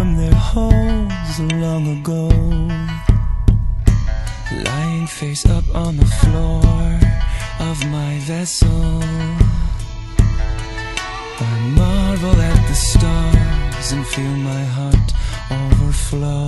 from their holes long ago, lying face up on the floor of my vessel. I marvel at the stars and feel my heart overflow.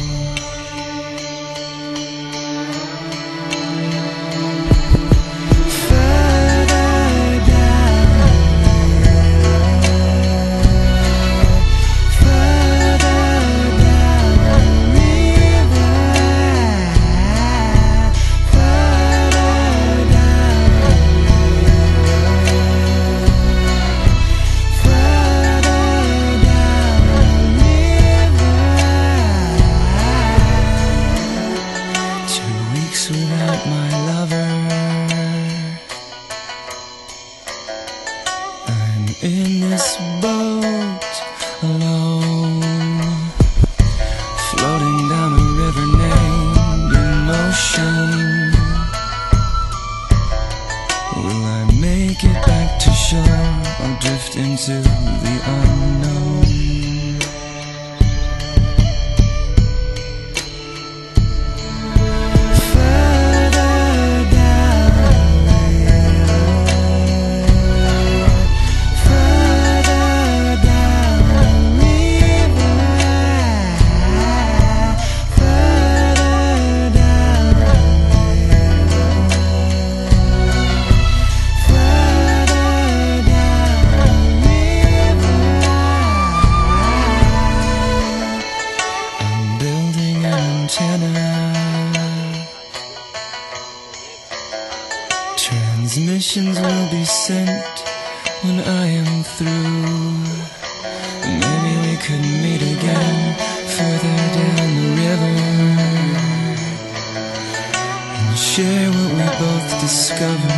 Without my lover, I'm in this boat alone, floating down a river named emotion. Will I make it back to shore or drift into the unknown? Transmissions will be sent when I am through. Maybe we could meet again further down the river and share what we both discovered.